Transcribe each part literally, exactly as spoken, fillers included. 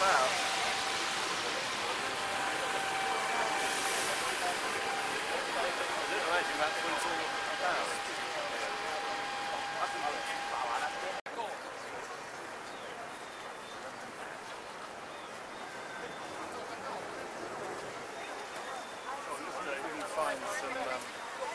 about. I don't imagine that's what it's all about. We can find some um,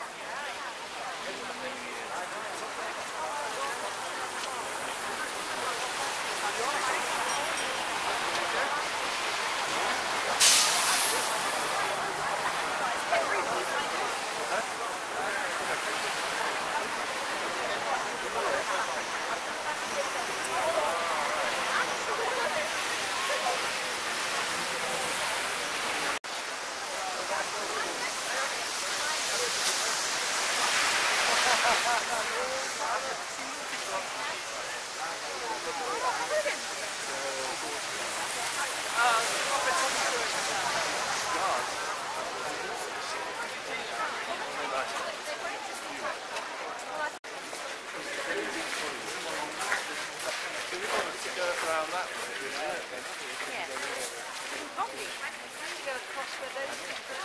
around that way, isn't it? Yeah. Probably. Go across where those people.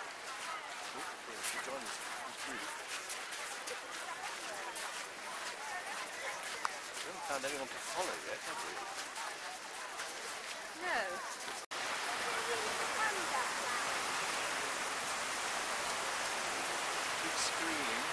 We haven't found anyone to follow yet, have we? No. Big screen.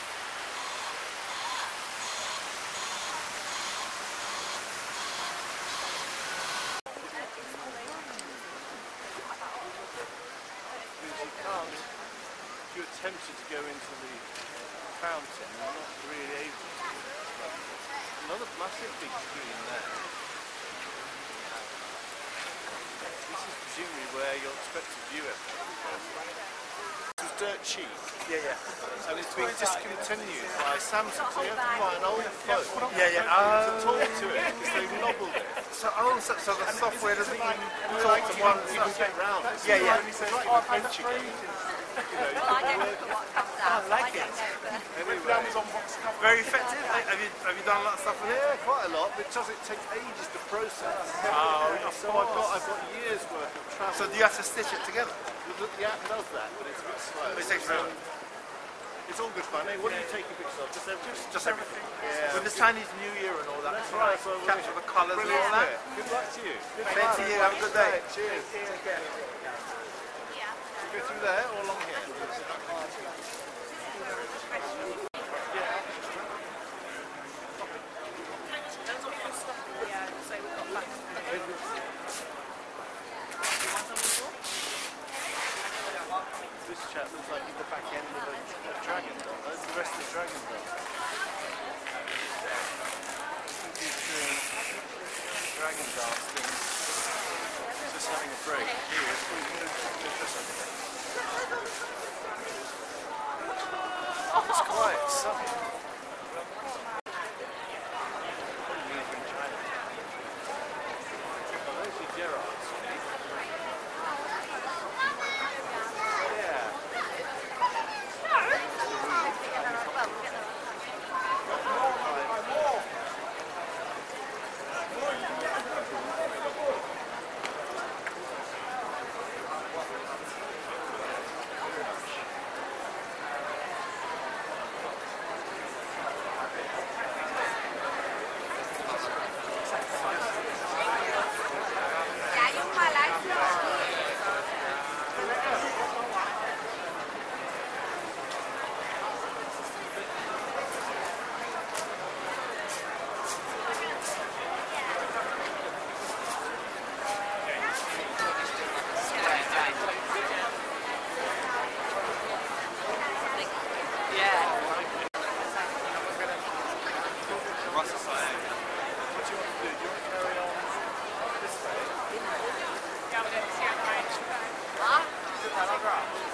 If you're tempted to go into the fountain, you're not really able to. Another massive big screen there. This is presumably where you're expected to view everything. This was dirt cheap. Yeah, yeah. And it's been discontinued by Samsung, so you have to buy an old phone Yeah, yeah. to Um, talk to it, because they've nobbled it. so, oh, so, so the software doesn't even It's talk like to you one. can, you can get round it. Yeah, yeah. It's like an adventure game. You know, you Well, I can don't work know what comes out. I like I it. don't know, but anyway. Very effective. Have you have you done a lot of stuff with it? Yeah, quite a lot, because it takes ages to process. Oh, So I've got I've got years worth of travel. So do you have to stitch it together? The, the app does that, but it's a bit slow. It takes forever. It's all good fun. Hey, what do you take a picture of? Just everything? Just everything. Yeah. With the Chinese New Year and all that. That's right. So we'll Capture the colours and all Brilliant. that. Good luck to you. Good Same luck. to you. Have a good day. Cheers. Take care. yeah. Go through there or along here? Yeah, so we've got back. This chap looks like he's the back end of a, a dragon doll. That's the rest of the dragon doll. He's doing dragon dance things. He's just having a break. Here he is. Oh, he's going to do something. It's quiet, sunny. Gerard's. Yeah. Ja, yung pala. What do you want to do? Do you want to carry on this way? Ah?